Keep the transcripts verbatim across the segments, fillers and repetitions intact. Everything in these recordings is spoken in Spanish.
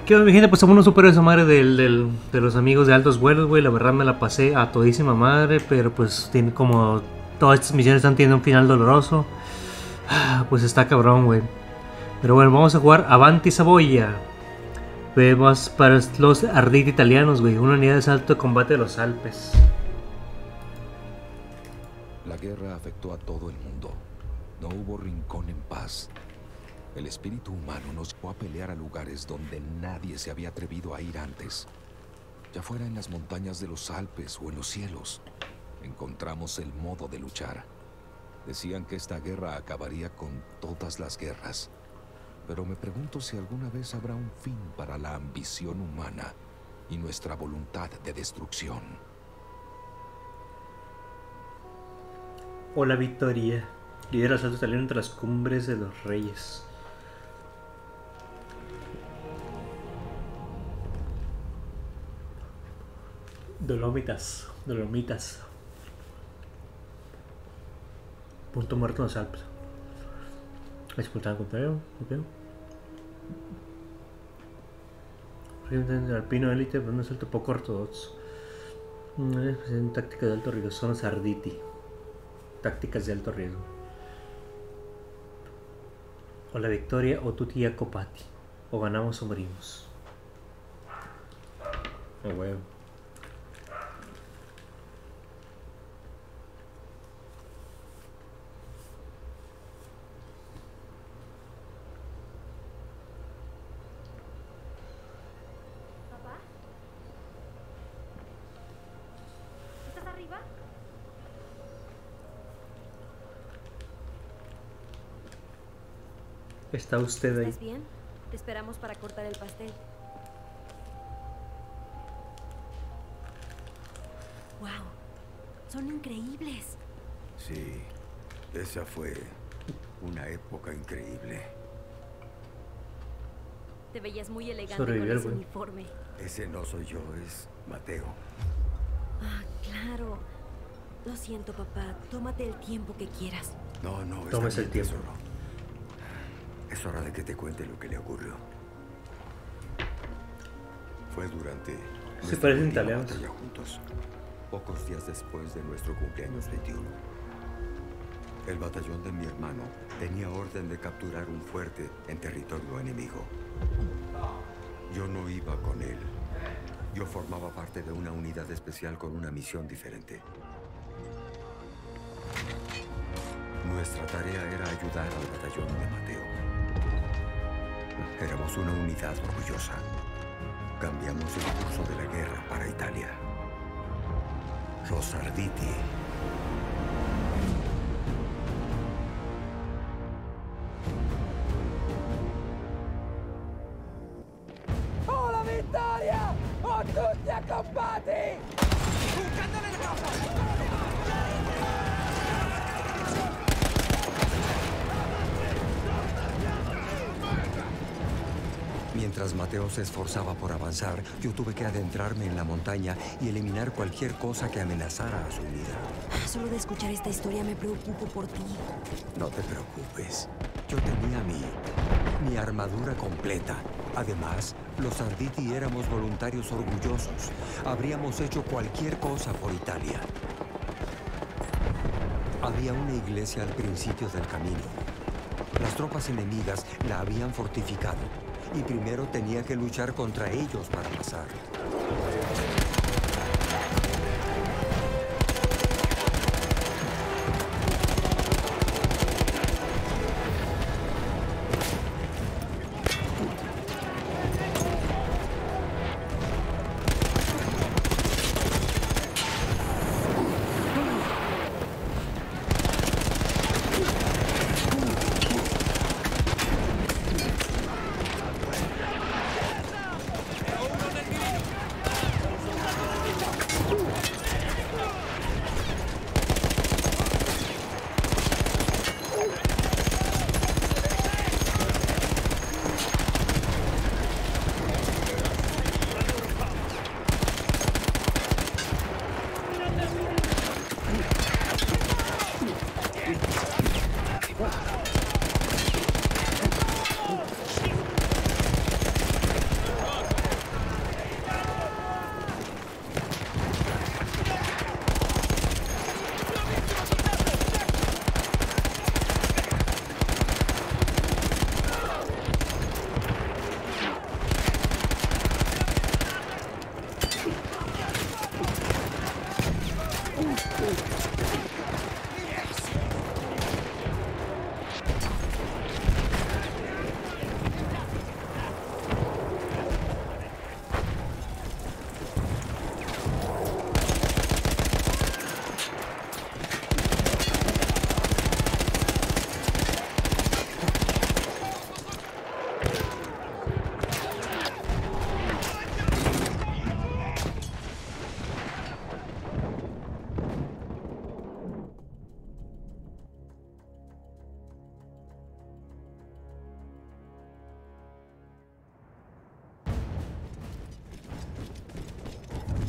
¿Qué onda, mi gente? Pues somos unos super de esa madre del, del, de los amigos de altos vuelos, güey. La verdad me la pasé a todísima madre, pero pues tiene como... Todas estas misiones están teniendo un final doloroso. Pues está cabrón, güey. Pero bueno, vamos a jugar Avanti Savoia. Vemos para los Arditi italianos, güey. Una unidad de asalto de combate de los Alpes. La guerra afectó a todo el mundo. No hubo rincón en paz. El espíritu humano nos llevó a pelear a lugares donde nadie se había atrevido a ir antes. Ya fuera en las montañas de los Alpes o en los cielos, encontramos el modo de luchar. Decían que esta guerra acabaría con todas las guerras. Pero me pregunto si alguna vez habrá un fin para la ambición humana y nuestra voluntad de destrucción. Hola, Victoria. Lidera asalto italiano entre las cumbres de los reyes. Dolomitas, Dolomitas. Punto muerto en los Alpes. Expulsado contrario, ok. Alpino élite, pero un asalto poco ortodoxo. En tácticas de alto riesgo, son los Arditi. Tácticas de alto riesgo. O la victoria o tutti Jacopati. O ganamos o morimos. Oh, huevo. ¿Está usted ahí? ¿Estás bien? Te esperamos para cortar el pastel. ¡Wow! Son increíbles. Sí, esa fue una época increíble. Te veías muy elegante Sobrevivió, con ese güey. uniforme. Ese no soy yo, es Mateo. Ah, claro. Lo siento, papá. Tómate el tiempo que quieras. No, no, está Tómese bien, el tiempo. tesoro. Es hora de que te cuente lo que le ocurrió. Fue durante nuestra parecen última italianos. batalla juntos, pocos días después de nuestro cumpleaños veintiuno. El batallón de mi hermano tenía orden de capturar un fuerte en territorio enemigo. Yo no iba con él. Yo formaba parte de una unidad especial con una misión diferente. Nuestra tarea era ayudar al batallón de Mateo. Éramos una unidad orgullosa. Cambiamos el curso de la guerra para Italia. Los Arditi. ¡Oh, la vittoria! ¡Oh, tutti accompati! Un cannone rosso! Mientras Mateo se esforzaba por avanzar, yo tuve que adentrarme en la montaña y eliminar cualquier cosa que amenazara a su vida. Solo de escuchar esta historia me preocupo por ti. No te preocupes. Yo tenía mi, mi armadura completa. Además, los Arditi éramos voluntarios orgullosos. Habríamos hecho cualquier cosa por Italia. Había una iglesia al principio del camino. Las tropas enemigas la habían fortificado. Y primero tenía que luchar contra ellos para pasar.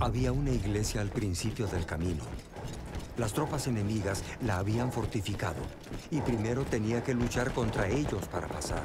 Había una iglesia al principio del camino. Las tropas enemigas la habían fortificado y primero tenía que luchar contra ellos para pasar.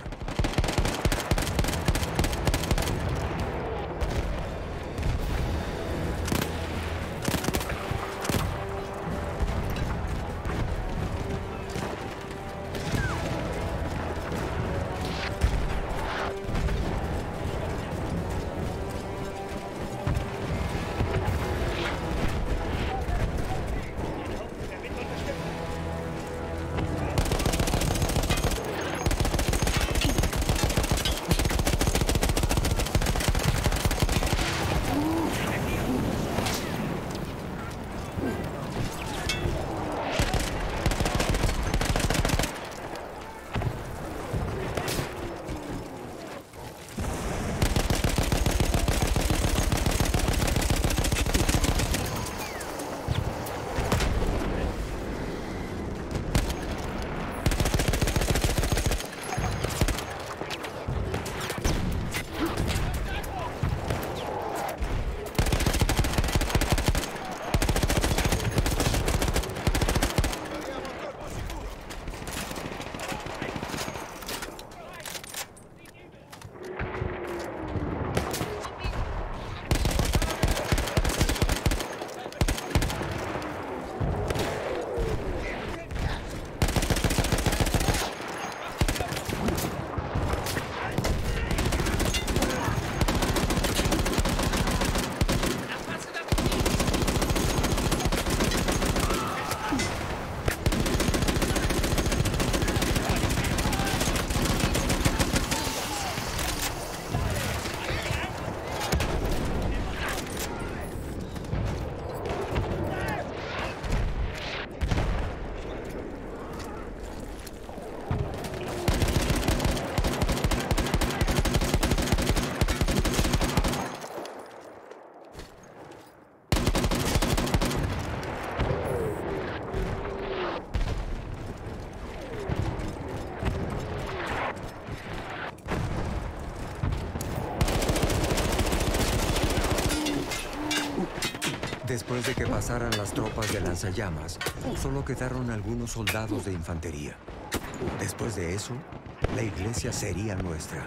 Después de que pasaran las tropas de lanzallamas, solo quedaron algunos soldados de infantería. Después de eso, la iglesia sería nuestra.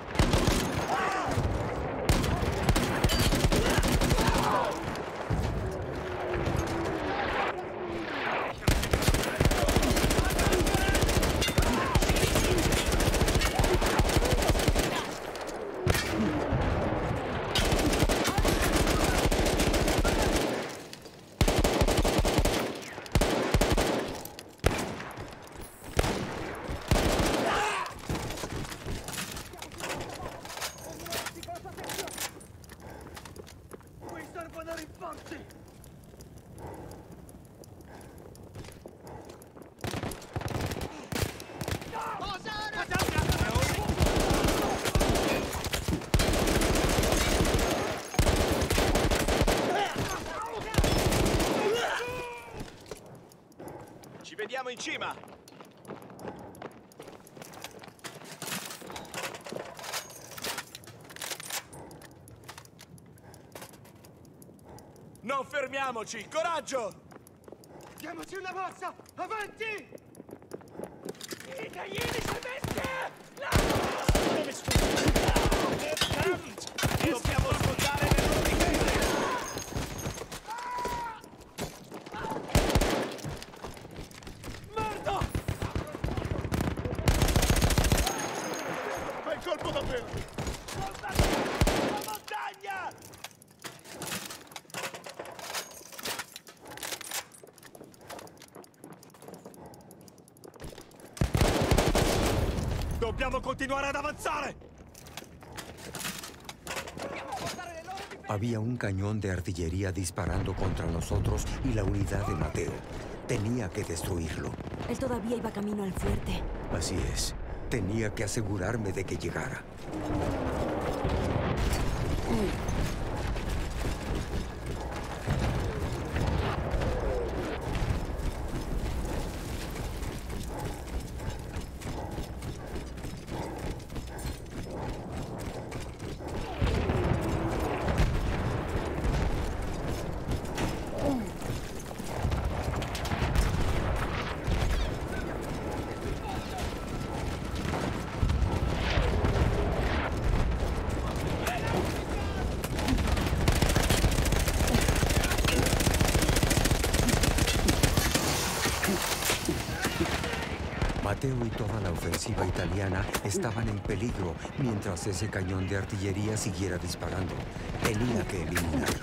Ci vediamo in cima! Non fermiamoci! Coraggio! Diamoci una mossa! Avanti! I italiani si bestia! Dove sfuggiamo? Dobbiamo sfondare le loro difese! Morto! Fai il colpo davvero! La montagna! Dobbiamo continuare ad avanzare! Había un cañón de artillería disparando contra nosotros y la unidad de Mateo. Tenía que destruirlo. Él todavía iba camino al fuerte. Así es. Tenía que asegurarme de que llegara. toda la ofensiva italiana estaban en peligro mientras ese cañón de artillería siguiera disparando. Tenía que eliminarlo.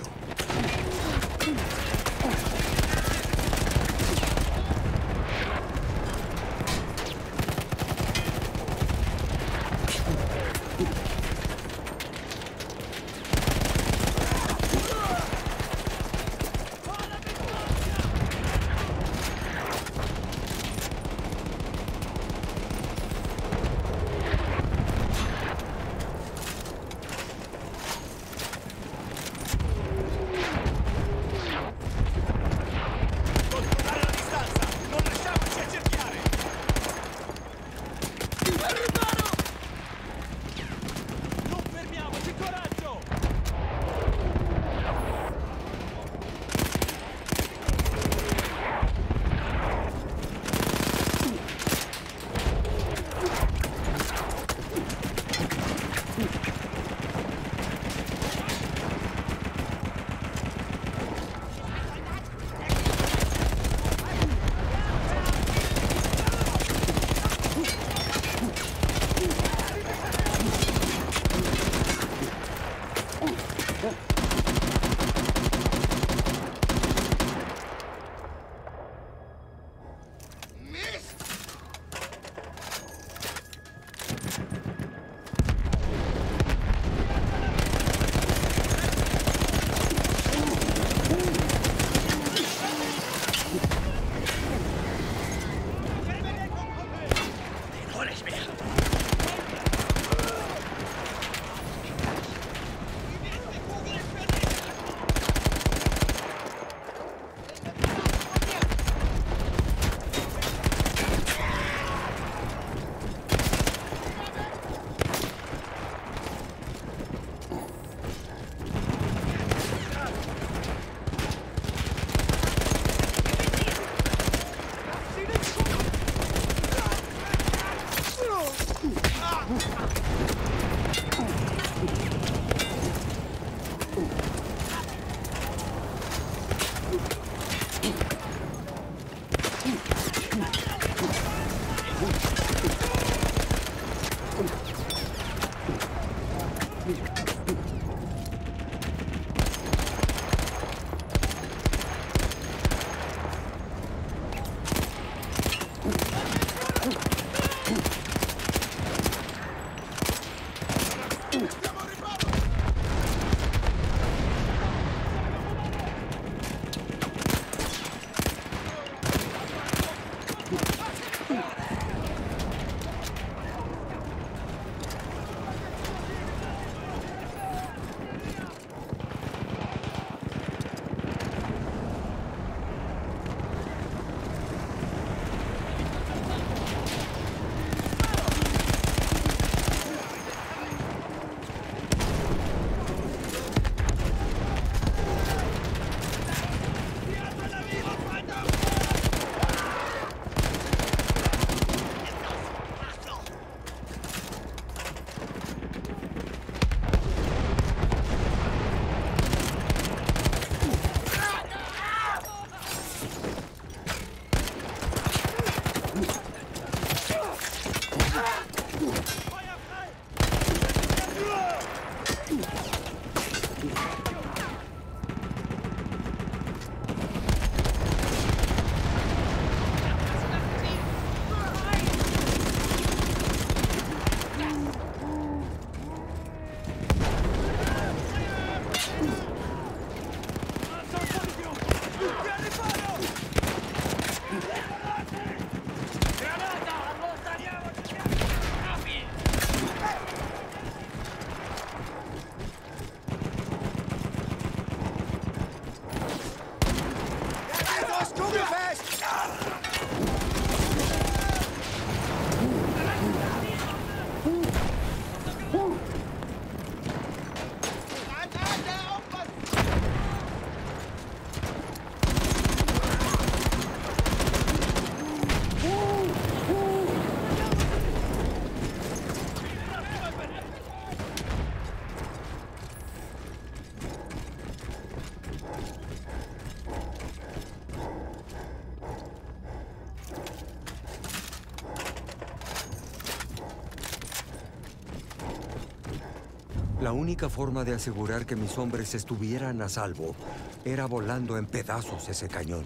La única forma de asegurar que mis hombres estuvieran a salvo era volando en pedazos ese cañón.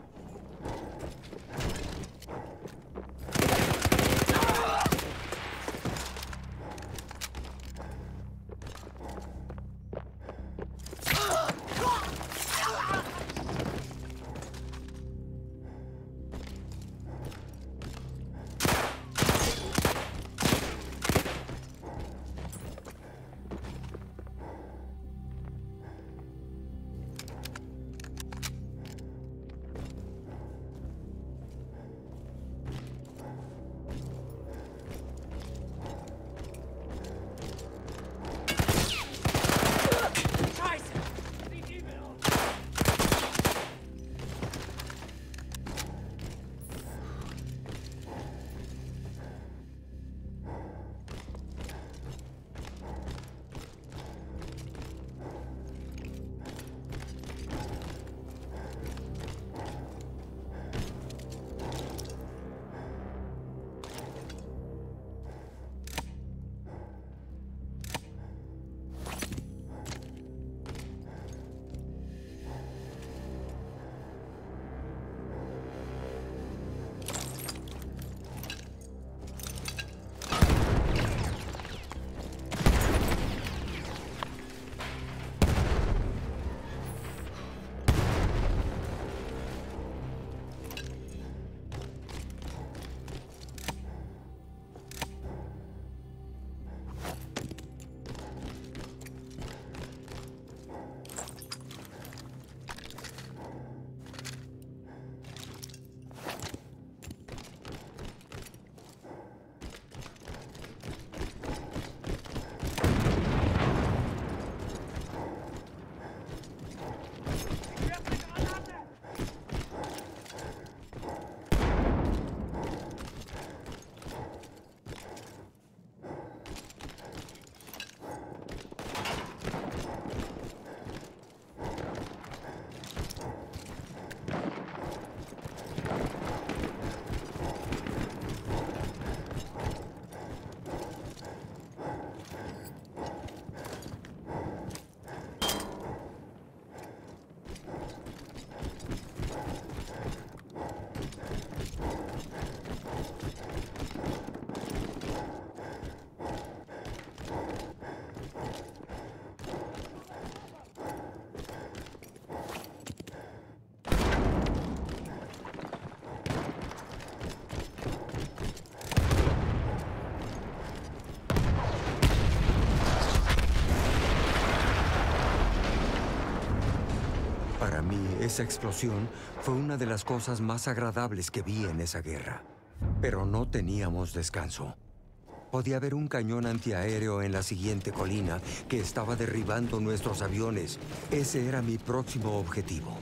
Para mí, esa explosión fue una de las cosas más agradables que vi en esa guerra. Pero no teníamos descanso. Podía haber un cañón antiaéreo en la siguiente colina que estaba derribando nuestros aviones. Ese era mi próximo objetivo.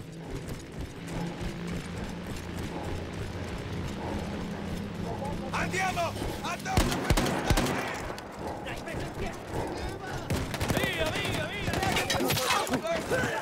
¡Andiamo! ¡Andiamo! Via, via, via!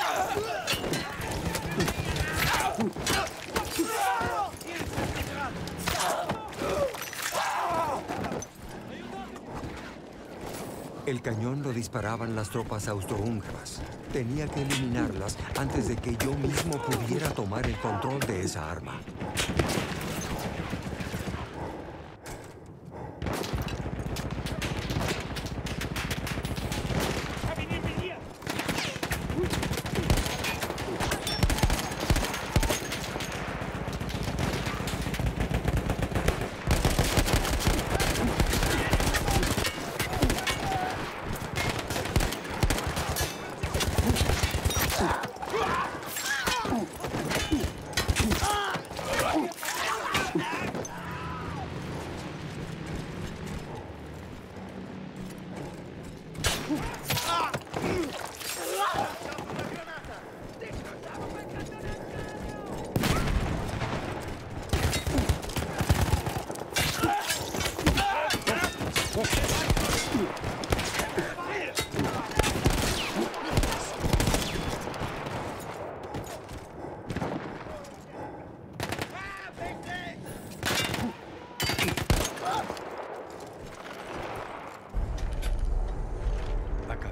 El cañón lo disparaban las tropas austrohúngaras. Tenía que eliminarlas antes de que yo mismo pudiera tomar el control de esa arma.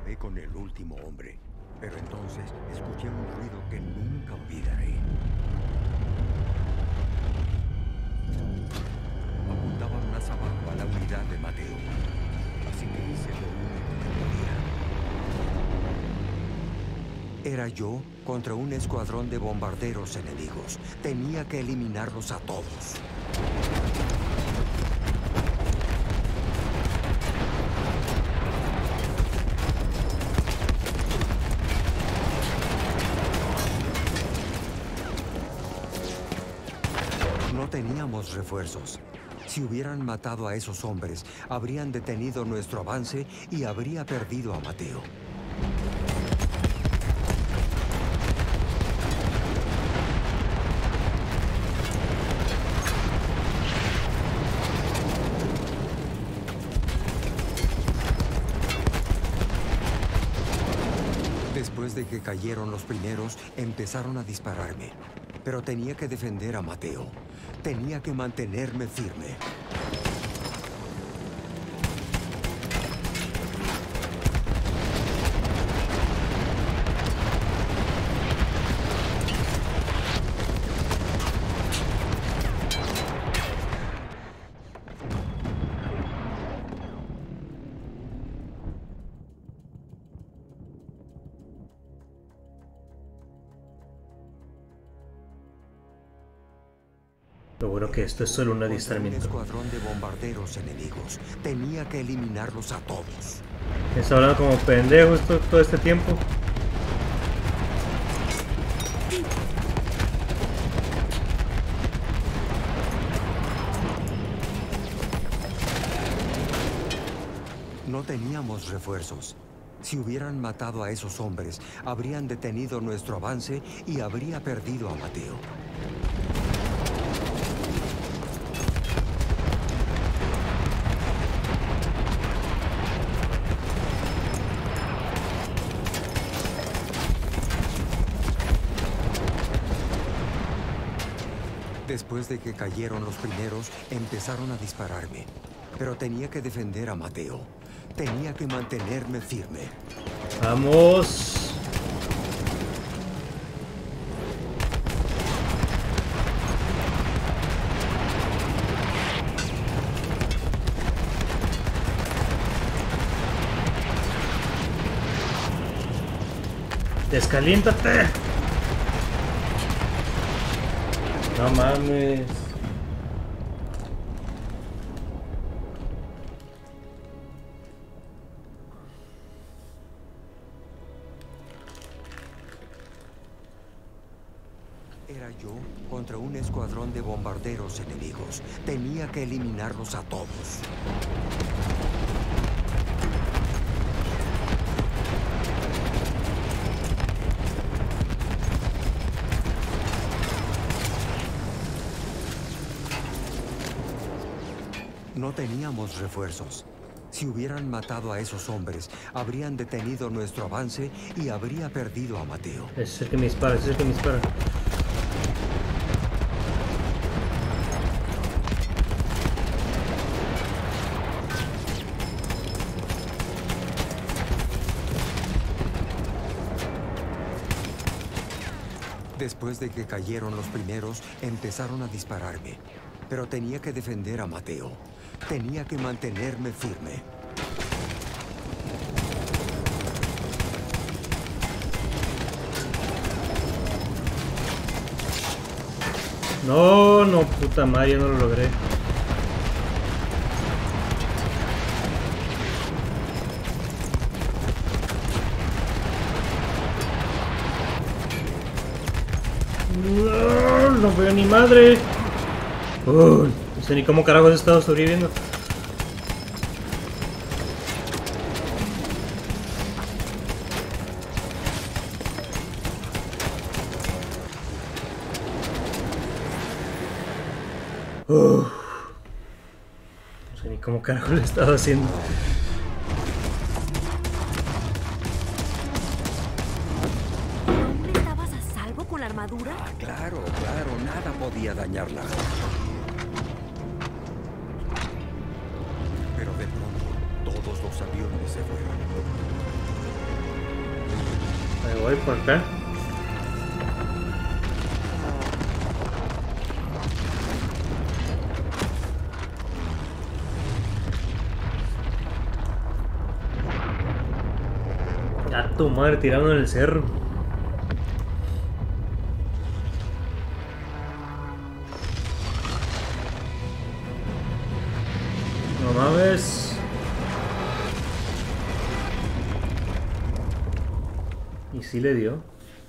acabé con el último hombre. Pero entonces escuché un ruido que nunca olvidaré. Apuntaban más abajo a la unidad de Mateo. Así que hice lo único que podía. Era yo contra un escuadrón de bombarderos enemigos. Tenía que eliminarlos a todos. No teníamos refuerzos. Si hubieran matado a esos hombres, habrían detenido nuestro avance y habría perdido a Mateo. Después de que cayeron los primeros, empezaron a dispararme. Pero tenía que defender a Mateo. Tenía que mantenerme firme. Lo bueno que esto es solo un adiestramiento. Un escuadrón de bombarderos enemigos. Tenía que eliminarlos a todos. Está hablando como pendejo esto, todo este tiempo. No teníamos refuerzos. Si hubieran matado a esos hombres, habrían detenido nuestro avance y habría perdido a Mateo. Después de que cayeron los primeros, empezaron a dispararme. Pero tenía que defender a Mateo. Tenía que mantenerme firme. ¡Vamos! ¡Descaliéntate! No mames. Era yo contra un escuadrón de bombarderos enemigos. Tenía que eliminarlos a todos. No teníamos refuerzos. Si hubieran matado a esos hombres, habrían detenido nuestro avance y habría perdido a Mateo. Ese es el que me dispara, ese es el que me dispara. Después de que cayeron los primeros, empezaron a dispararme. Pero tenía que defender a Mateo. Tenía que mantenerme firme. No, no, puta madre, no lo logré. No, no veo ni madre. Uy, no sé ni cómo carajos he estado sobreviviendo. Uf. No sé ni cómo carajo lo he estado haciendo. ¿Aún estabas a salvo con la armadura? Ah, claro, claro, nada podía dañarla. Pero de pronto, todos los aviones se fueron. voy por acá. A tu madre tirando en el cerro. No mames. Y sí le dio.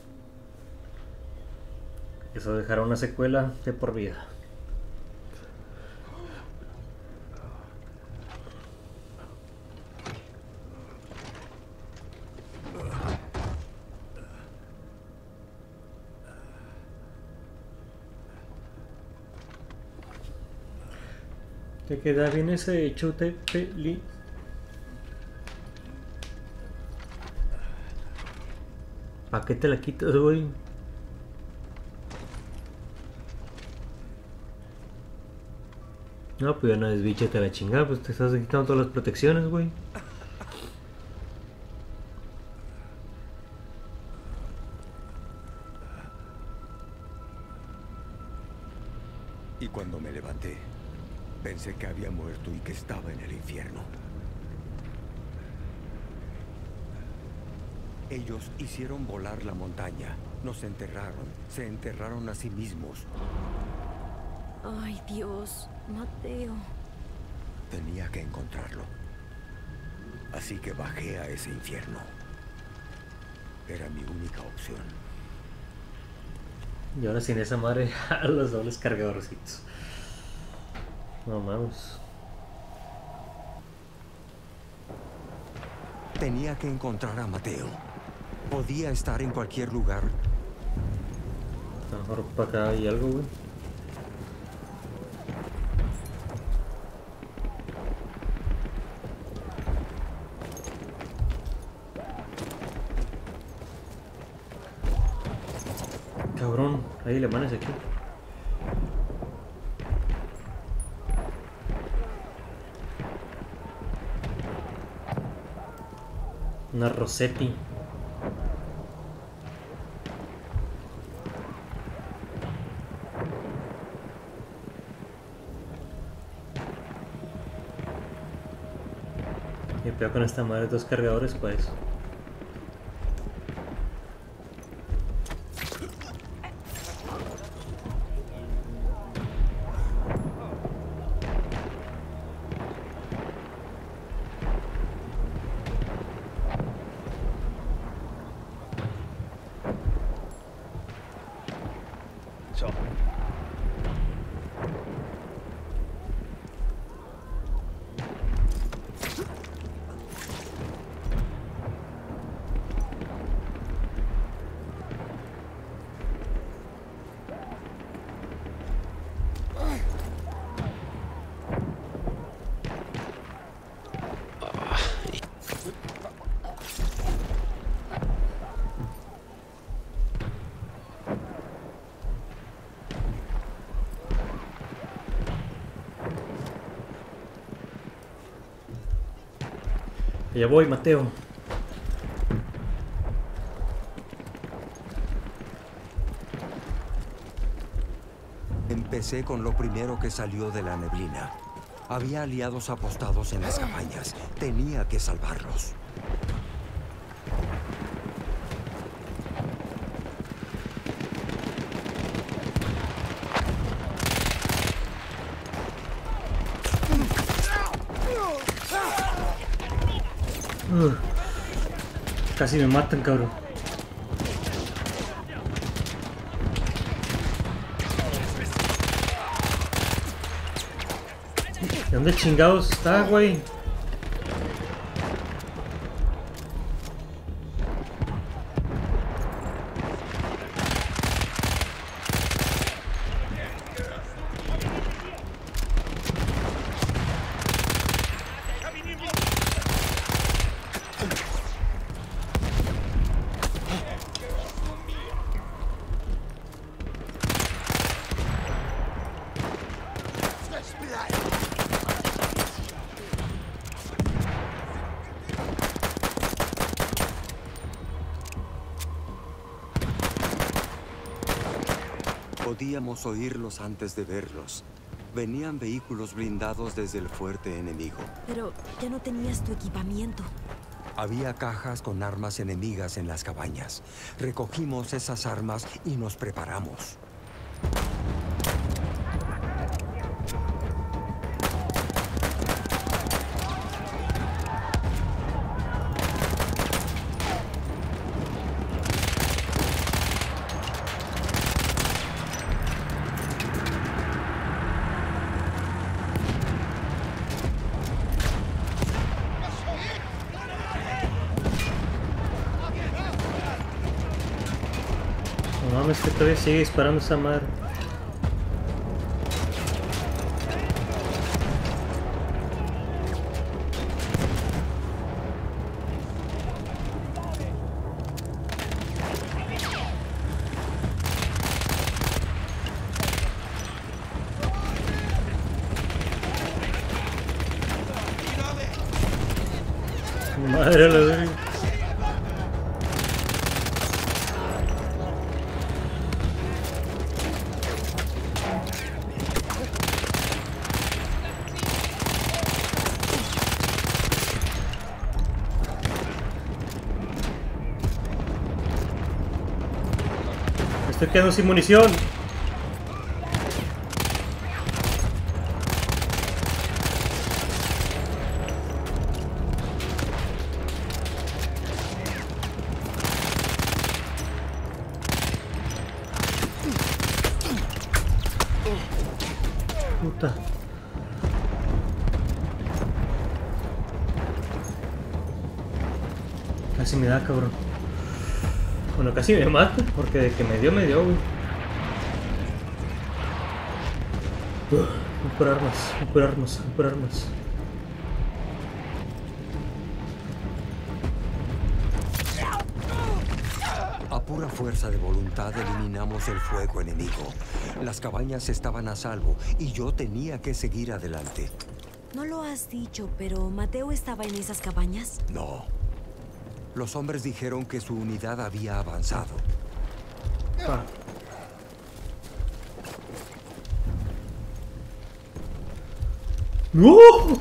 Eso dejará una secuela de por vida. Te queda bien ese chute peli. ¿Para qué te la quitas, güey? No, pues ya no desbíchate a la chingada, pues te estás quitando todas las protecciones, güey. Y cuando me levanté, pensé que había muerto y que estaba en el infierno. Ellos hicieron volar la montaña, nos enterraron, se enterraron a sí mismos. Ay, Dios, Mateo. Tenía que encontrarlo. Así que bajé a ese infierno. Era mi única opción. Y ahora sin esa madre, a los dobles cargadorcitos. No mames. Tenía que encontrar a Mateo. Podía estar en cualquier lugar. A lo mejor para acá hay algo, güey. Cabrón, hay alemanes aquí. Una Rossetti. Y peor con esta madre, dos cargadores, pues. Ya voy, Mateo. Empecé con lo primero que salió de la neblina. Había aliados apostados en las cabañas. Tenía que salvarlos. Uh, casi me matan, cabrón. ¿De dónde chingados está, güey? Podíamos oírlos antes de verlos. Venían vehículos blindados desde el fuerte enemigo. Pero ya no tenías tu equipamiento. Había cajas con armas enemigas en las cabañas. Recogimos esas armas y nos preparamos. No mames, que todavía sigue disparando esa madre. Madre la verga. Estoy quedando sin munición. Puta. Casi me da, cabrón. Bueno, casi me mata, porque de que me dio, me dio, güey. Uh, voy por armas, voy por armas, voy por armas. A pura fuerza de voluntad eliminamos el fuego enemigo. Las cabañas estaban a salvo y yo tenía que seguir adelante. No lo has dicho, pero ¿Mateo estaba en esas cabañas? No. Los hombres dijeron que su unidad había avanzado. Ah. ¡No!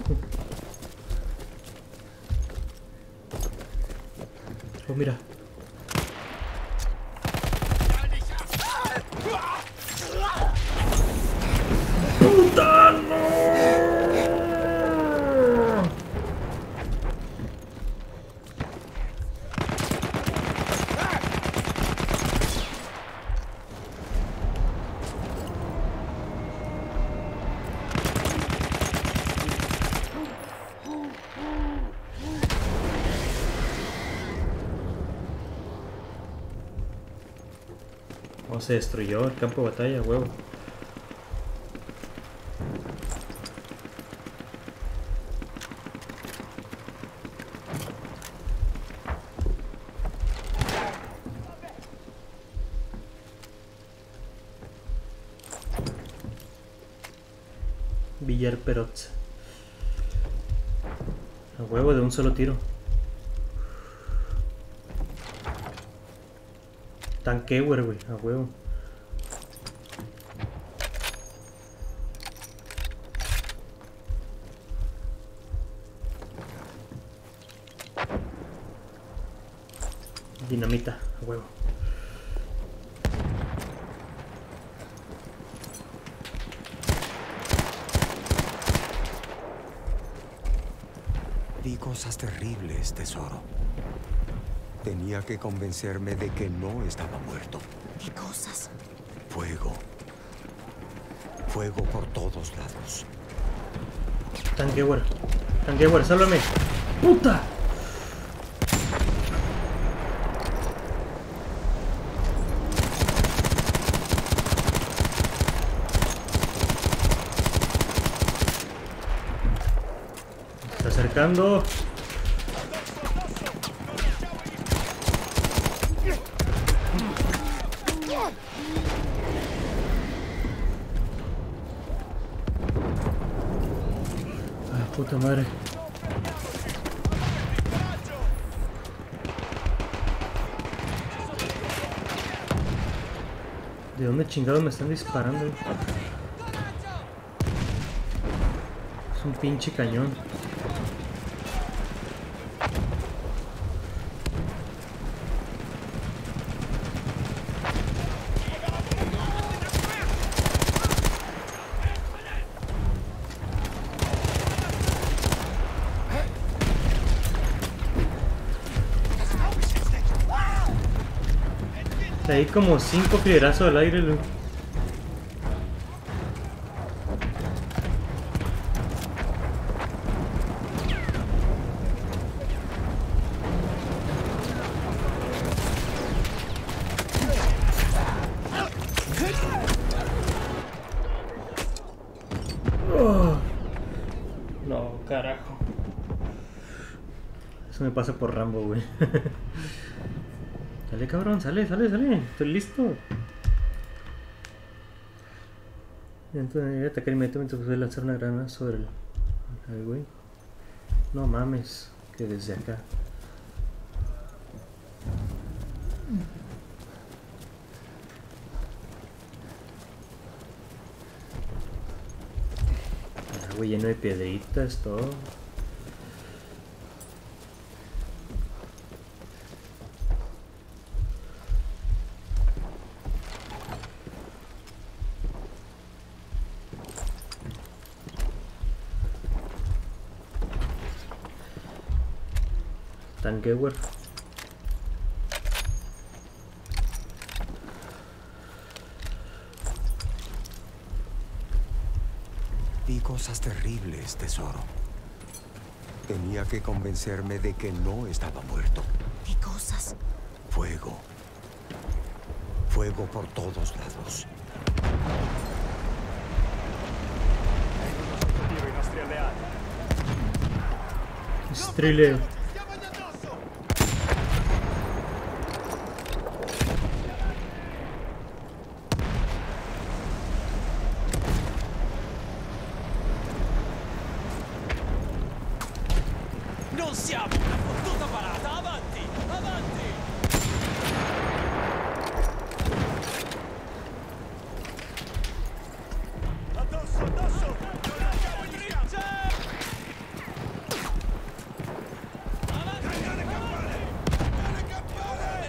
Oh, mira. ¡Puta, no! Oh, se destruyó el campo de batalla, huevo. Villar Perot. A huevo de un solo tiro. Tanquewer, güey, a huevo. Dinamita, a huevo. Vi cosas terribles, tesoro. Tenía que convencerme de que no estaba muerto. ¿Qué cosas? Fuego. Fuego por todos lados. Tanquewer. Tanquewer, sálvame. ¡Puta! Está acercando. Puta madre. ¿De dónde chingados me están disparando? Es un pinche cañón. Hay como cinco piedrazos al aire, Luke. Oh. No, carajo. Eso me pasa por Rambo, güey. Sale, cabrón, sale, sale, sale. Estoy listo. Entonces voy a atacar inmediatamente después de lanzar una granada sobre el... Ay, güey. No mames, que desde acá. Ah, güey, lleno de piedritas, todo. Tanquewer. Vi cosas terribles, tesoro. Tenía que convencerme de que no estaba muerto. ¿Qué cosas? Fuego. Fuego por todos lados. Strileo. Non siamo una fottuta parata! Avanti! Avanti! Addosso! Addosso! Non abbiamo gli scampi! Avanti! Viene campare! Viene campare!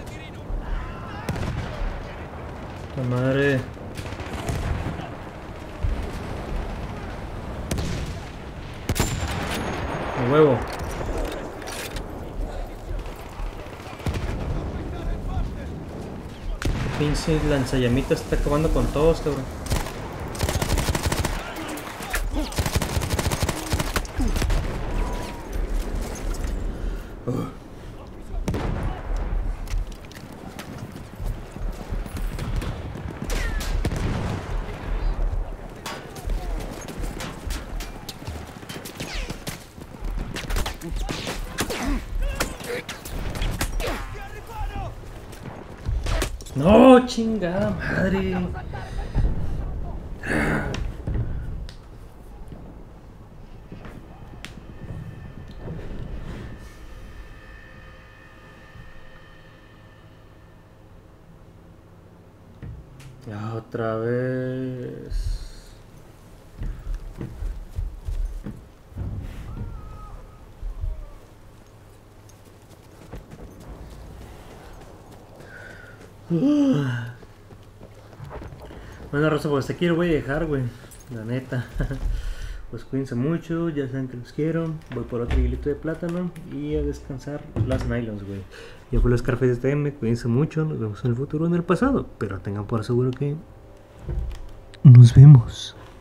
La madre. A huevo. Pinche lanzallamita está acabando con todos, cabrón. Uh. No, chingada madre. Ya otra vez. Bueno, Rosa, pues aquí lo voy a dejar, güey. La neta. Pues cuídense mucho, ya saben que los quiero. Voy por otro hilito de plátano y a descansar las nylons, güey. Yo fui los Scarface T M, cuídense mucho. Nos vemos en el futuro, en el pasado. Pero tengan por seguro que nos vemos.